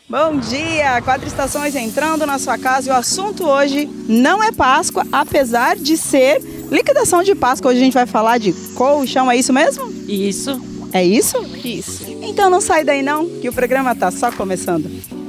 Bom dia, 4 estações entrando na sua casa e o assunto hoje não é Páscoa, apesar de ser liquidação de Páscoa. Hoje a gente vai falar de colchão, é isso mesmo? Isso. É isso? Isso. Então não sai daí não, que o programa tá só começando.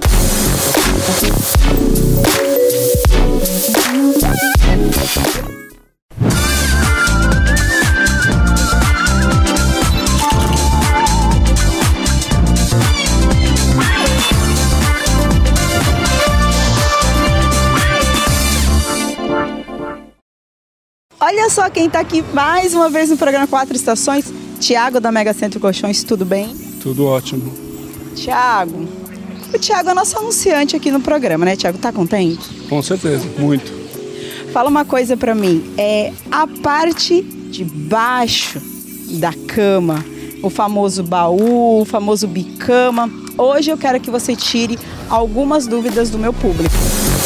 Olha só quem está aqui mais uma vez no programa 4 Estações, Thiago da Mega Centro Colchões, tudo bem? Tudo ótimo. Thiago, o Thiago é nosso anunciante aqui no programa, né, Thiago? Tá contente? Com certeza, muito. Fala uma coisa pra mim, a parte de baixo da cama, o famoso baú, o famoso bicama, hoje eu quero que você tire algumas dúvidas do meu público.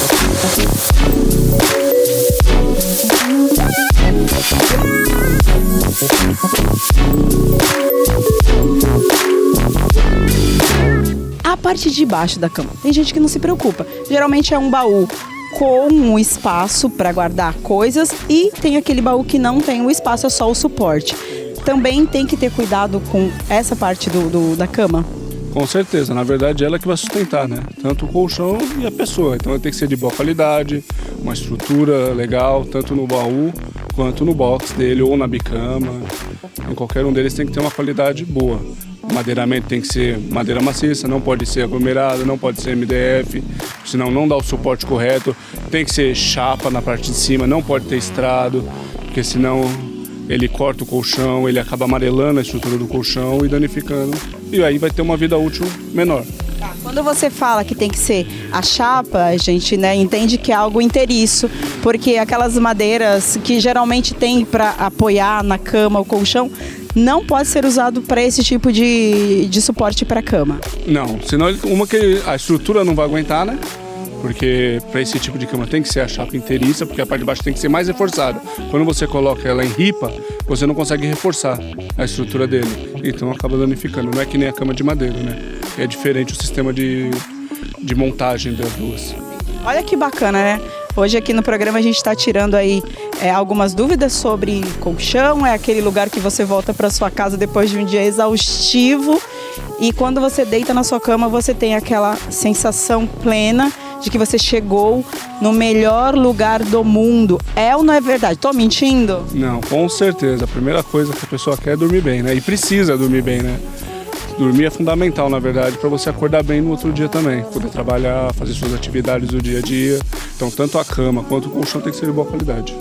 A parte de baixo da cama, tem gente que não se preocupa. Geralmente é um baú com um espaço para guardar coisas e tem aquele baú que não tem um espaço, é só o suporte. Também tem que ter cuidado com essa parte da cama. Com certeza, na verdade ela que vai sustentar, né? Tanto o colchão e a pessoa. Então ele tem que ser de boa qualidade, uma estrutura legal, tanto no baú quanto no box dele ou na bicama. Em qualquer um deles tem que ter uma qualidade boa. O madeiramento tem que ser madeira maciça, não pode ser aglomerada, não pode ser MDF, senão não dá o suporte correto. Tem que ser chapa na parte de cima, não pode ter estrado, porque senão ele corta o colchão, ele acaba amarelando a estrutura do colchão e danificando. E aí vai ter uma vida útil menor. Quando você fala que tem que ser a chapa, a gente entende que é algo inteiriço, porque aquelas madeiras que geralmente tem para apoiar na cama o colchão, não pode ser usado para esse tipo de suporte para a cama. Não, senão que a estrutura não vai aguentar, né? Porque para esse tipo de cama tem que ser a chapa inteiriça, porque a parte de baixo tem que ser mais reforçada. Quando você coloca ela em ripa, você não consegue reforçar a estrutura dele, então acaba danificando. Não é que nem a cama de madeira, né? É diferente o sistema de montagem das duas. Olha que bacana, né? Hoje aqui no programa a gente está tirando aí algumas dúvidas sobre colchão, é aquele lugar que você volta para sua casa depois de um dia exaustivo e quando você deita na sua cama você tem aquela sensação plena de que você chegou no melhor lugar do mundo. É ou não é verdade? Tô mentindo? Não, com certeza. A primeira coisa que a pessoa quer é dormir bem, né? E precisa dormir bem, né? Dormir é fundamental, na verdade, para você acordar bem no outro dia também. Poder trabalhar, fazer suas atividades do dia a dia. Então, tanto a cama quanto o colchão tem que ser de boa qualidade.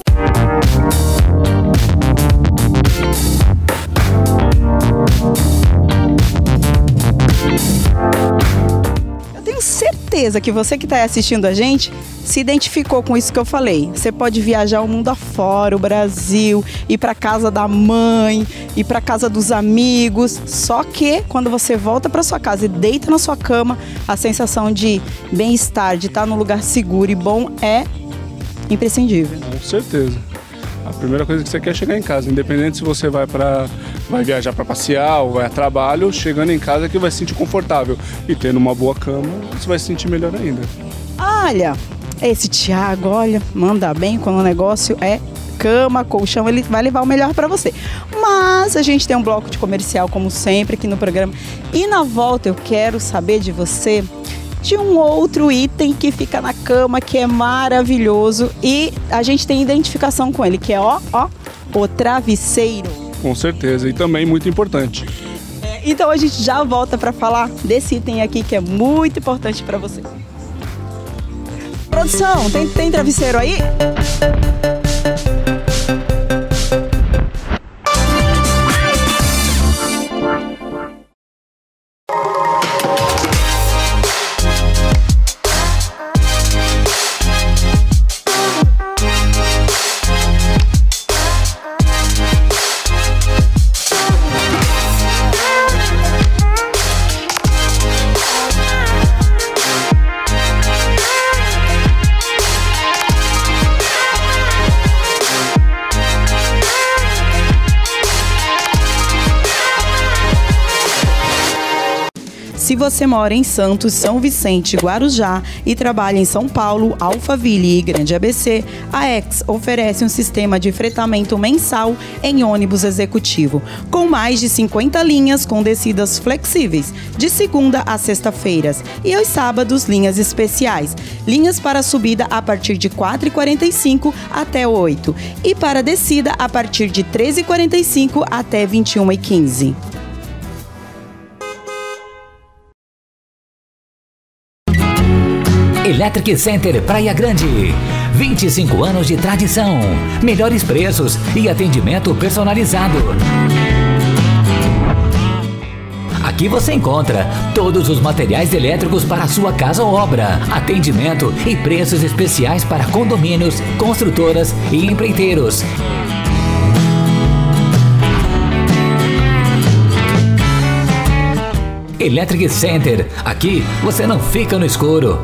Certeza que você que está assistindo a gente se identificou com isso que eu falei. Você pode viajar o mundo afora, o Brasil, ir para casa da mãe, ir para casa dos amigos. Só que quando você volta para sua casa e deita na sua cama, a sensação de bem-estar, de estar num lugar seguro e bom é imprescindível. Com certeza. A primeira coisa que você quer é chegar em casa, independente se você vai viajar para passear ou vai a trabalho, chegando em casa que vai se sentir confortável. E tendo uma boa cama, você vai se sentir melhor ainda. Olha, esse Thiago, manda bem quando o negócio é cama, colchão, ele vai levar o melhor para você. Mas a gente tem um bloco de comercial, como sempre, aqui no programa. E na volta eu quero saber de você de um outro item que fica na cama, que é maravilhoso e a gente tem identificação com ele, que é o travesseiro. Com certeza, e também muito importante. Então a gente já volta para falar desse item aqui que é muito importante para você. Produção, tem travesseiro aí? Se você mora em Santos, São Vicente, Guarujá e trabalha em São Paulo, Alphaville e Grande ABC, a X oferece um sistema de fretamento mensal em ônibus executivo, com mais de 50 linhas com descidas flexíveis, de segunda a sexta-feiras, e aos sábados, linhas especiais. Linhas para subida a partir de 4h45 até 8 e para descida a partir de 13h45 até 21h15. Electric Center Praia Grande. 25 anos de tradição, melhores preços e atendimento personalizado. Aqui você encontra todos os materiais elétricos para a sua casa ou obra, atendimento e preços especiais para condomínios, construtoras e empreiteiros. Electric Center, aqui você não fica no escuro.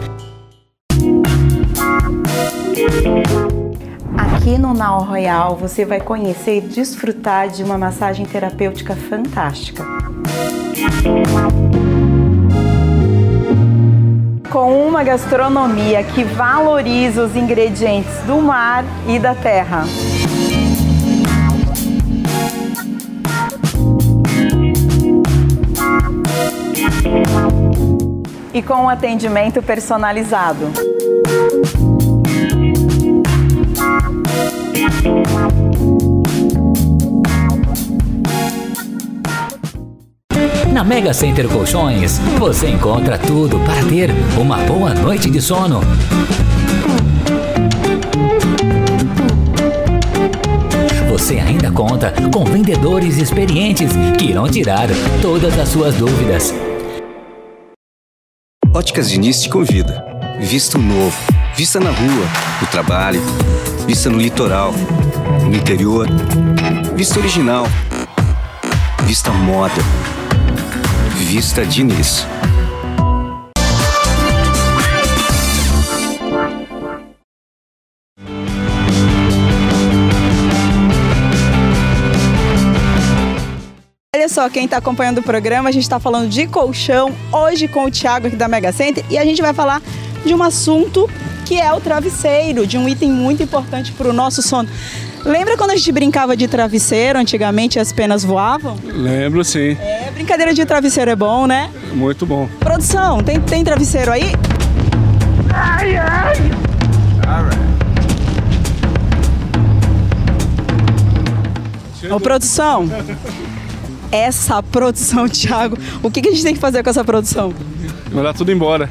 Aqui no Now Royal você vai conhecer e desfrutar de uma massagem terapêutica fantástica. Com uma gastronomia que valoriza os ingredientes do mar e da terra. E com um atendimento personalizado. Na Mega Center Colchões, você encontra tudo para ter uma boa noite de sono. Você ainda conta com vendedores experientes que irão tirar todas as suas dúvidas. Óticas Diniz te convida. Vista o novo. Vista na rua, no trabalho, vista no litoral, no interior, vista original, vista moda, Vista Diniz. Olha só, quem está acompanhando o programa, a gente está falando de colchão, hoje com o Thiago aqui da Mega Center, e a gente vai falar de um assunto que é o travesseiro, de um item muito importante para o nosso sono. Lembra quando a gente brincava de travesseiro antigamente e as penas voavam? Lembro, sim. Brincadeira de travesseiro é bom, né? Muito bom. Produção, tem travesseiro aí? Ai, ai! Ô, produção, essa produção, Thiago, o que a gente tem que fazer com essa produção? Mandar tudo embora.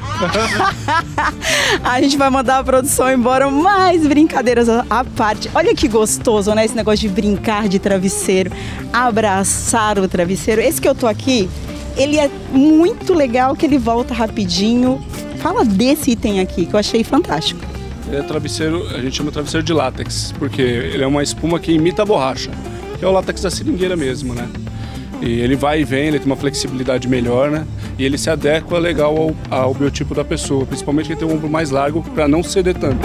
A gente vai mandar a produção embora, mais brincadeiras à parte. Olha que gostoso, né? Esse negócio de brincar de travesseiro, abraçar o travesseiro. Esse que eu tô aqui, ele é muito legal, que ele volta rapidinho. Fala desse item aqui, que eu achei fantástico. É travesseiro, a gente chama travesseiro de látex, porque ele é uma espuma que imita a borracha, que é o látex da seringueira mesmo, né? E ele vai e vem, ele tem uma flexibilidade melhor, né? E ele se adequa legal ao biotipo da pessoa, principalmente quem tem o ombro mais largo, para não ceder tanto.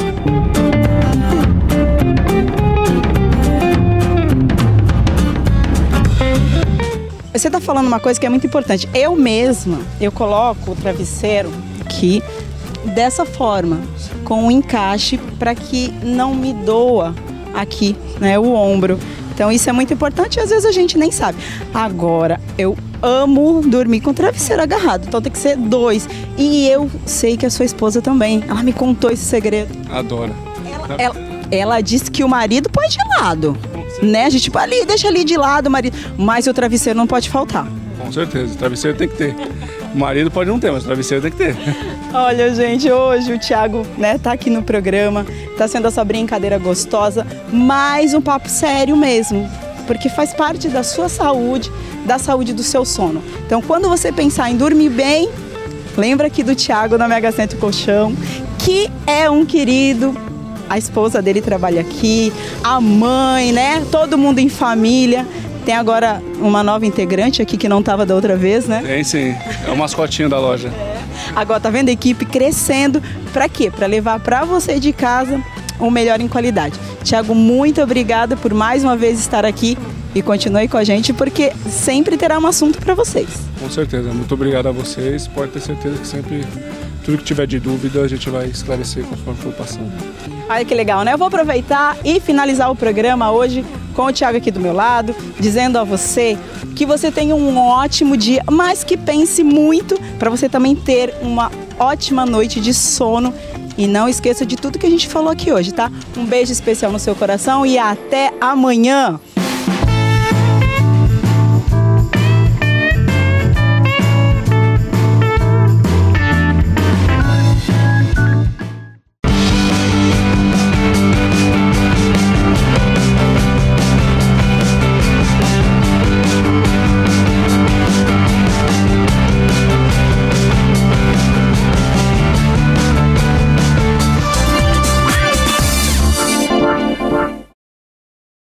Você está falando uma coisa que é muito importante. Eu mesma, eu coloco o travesseiro aqui dessa forma, com um encaixe, para que não me doa aqui, né, o ombro. Então isso é muito importante e às vezes a gente nem sabe. Agora, eu amo dormir com o travesseiro agarrado, então tem que ser 2. E eu sei que a sua esposa também, ela me contou esse segredo. Adora. Ela disse que o marido pode ir de lado, né? A gente tipo, ali, deixa ali de lado o marido, mas o travesseiro não pode faltar. Com certeza, o travesseiro tem que ter. O marido pode não ter, mas o travesseiro tem que ter. Olha, gente, hoje o Thiago, né, tá aqui no programa, tá sendo essa brincadeira gostosa, mas um papo sério mesmo, porque faz parte da sua saúde, da saúde do seu sono. Então, quando você pensar em dormir bem, lembra aqui do Thiago na Mega Center Colchão, que é um querido, a esposa dele trabalha aqui, a mãe, né, todo mundo em família. Tem agora uma nova integrante aqui que não estava da outra vez, né? Tem sim, é o mascotinho da loja. Agora tá vendo a equipe crescendo, para quê? Para levar para você de casa o melhor em qualidade. Thiago, muito obrigada por mais uma vez estar aqui E continue com a gente, porque sempre terá um assunto para vocês. Com certeza. Muito obrigado a vocês. Pode ter certeza que sempre, tudo que tiver de dúvida, a gente vai esclarecer conforme for passando. Olha que legal, né? Eu vou aproveitar e finalizar o programa hoje com o Thiago aqui do meu lado, dizendo a você que você tenha um ótimo dia, mas que pense muito para você também ter uma ótima noite de sono. E não esqueça de tudo que a gente falou aqui hoje, tá? Um beijo especial no seu coração e até amanhã!